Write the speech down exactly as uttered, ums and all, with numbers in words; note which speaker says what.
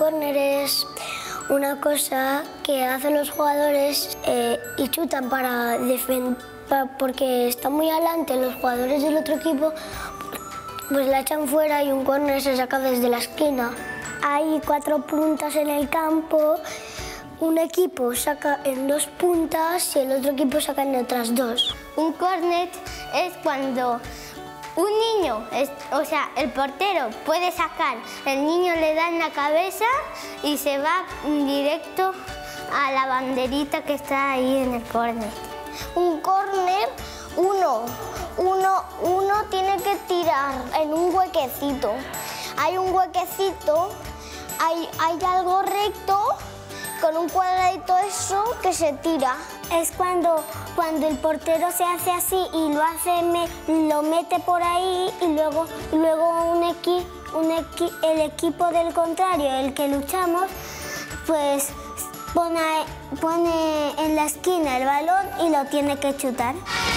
Speaker 1: córner es una cosa que hacen los jugadores eh, y chutan para defender, porque están muy adelante los jugadores del otro equipo, pues la echan fuera y un córner se saca desde la esquina. Hay cuatro puntas en el campo, un equipo saca en dos puntas y el otro equipo saca en otras dos.
Speaker 2: Un córner es cuando un niño, es, o sea, el portero puede sacar, el niño le da en la cabeza y se va directo a la banderita que está ahí en el córner.
Speaker 1: Un córner, uno, uno, uno tiene que tirar en un huequecito. Hay un huequecito, hay, hay algo recto con un cuadradito eso que se tira. Es cuando, cuando el portero se hace así y lo, hace, me, lo mete por ahí y luego, luego un equi, un equi, el equipo del contrario, el que luchamos, pues pone, pone en la esquina el balón y lo tiene que chutar.